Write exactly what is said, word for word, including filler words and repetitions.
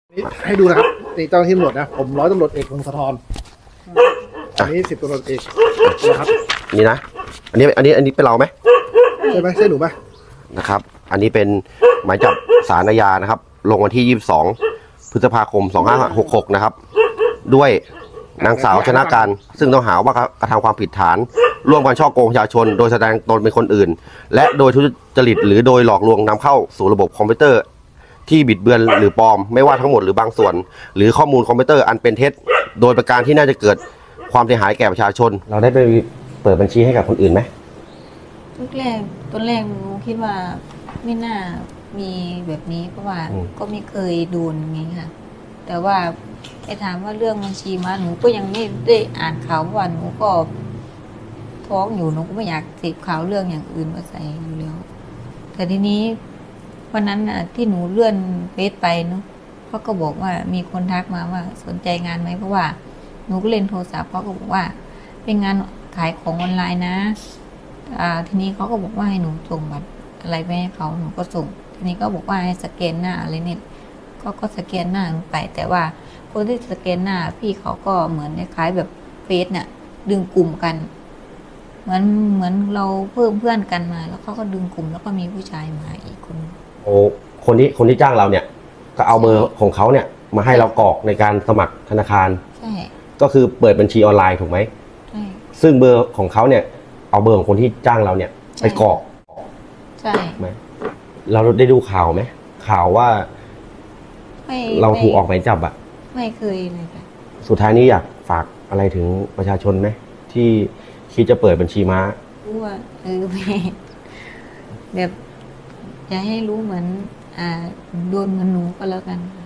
นี่ให้ดูนะครับนี่เจ้าหน้าที่ตำรวจนะผมร้อยตำรวจเอกพงศธรอันนี้สิบตำรวจเอกนะครับนี่นะอันนี้อันนี้อันนี้เป็นเราไหมใช่ไหมใช่หนูไหมนะครับอันนี้เป็นหมายจับศาลอาญานะครับลงวันที่ยี่สิบสองพฤษภาคมสองห้าหกหกนะครับด้วยนางสาวชนะการซึ่งต้องหาว่ากระทำความผิดฐานร่วมกันฉ้อโกงประชาชนโดยแสดงตนเป็นคนอื่นและโดยทุจริตหรือโดยหลอกลวงนำเข้าสู่ระบบคอมพิวเตอร์ที่บิดเบือนหรือปลอมไม่ว่าทั้งหมดหรือบางส่วนหรือข้อมูลคอมพิวเตอร์อันเป็นเท็จโดยประการที่น่าจะเกิดความเสียหายแก่ประชาชนเราได้ไปเปิดบัญชีให้กับคนอื่นไหมตอนแรกตอนแรกหนูคิดว่าไม่น่ามีแบบนี้เพราะว่าก็ไม่เคยโดนไงค่ะแต่ว่าไอ้ถามว่าเรื่องบัญชีมาหนูก็ยังไม่ได้อ่านข่าวว่าหนูก็ท้องอยู่หนูก็ไม่อยากเสพข่าวเรื่องอย่างอื่นมาใส่อยู่แล้วแต่ทีนี้วันนั้นน่ะที่หนูเลื่อนเฟซไปเนาะเขาก็บอกว่ามีคนทักมาว่าสนใจงานไหมเพราะว่าหนูก็เล่นโทรศัพท์เขาก็บอกว่าเป็นงานขายของออนไลน์นะอ่าทีนี้เขาก็บอกว่าให้หนูส่งบัตรอะไรไปให้เขาหนูก็ส่งทีนี้ก็บอกว่าให้สแกนหน้าอะไรเนี่ยก็ก็สแกนหน้าหนูไปแต่ว่าคนที่สแกนหน้าพี่เขาก็เหมือนคล้ายแบบเฟซเนี่ยดึงกลุ่มกันเหมือนเหมือนเราเพิ่มเพื่อนกันมาแล้วเขาก็ดึงกลุ่มแล้วก็มีผู้ชายมาอีกคนโอ้คนที่คนที่จ้างเราเนี่ยก็เอาเบอร์ของเขาเนี่ยมาให้เรากรอกในการสมัครธนาคารใช่ก็คือเปิดบัญชีออนไลน์ถูกไหมใช่ซึ่งเบอร์ของเขาเนี่ยเอาเบอร์ของคนที่จ้างเราเนี่ยไปกรอกใช่ไหมเราได้ดูข่าวไหมข่าวว่าเราถูกออกหมายจับอะไม่เคยเลยค่ะสุดท้ายนี้อยากฝากอะไรถึงประชาชนไหมที่คิดจะเปิดบัญชีม้ารู้ว่าเออไม่แบบจะให้รู้เหมือนอ่าโดนเหมือนหนูก็แล้วกัน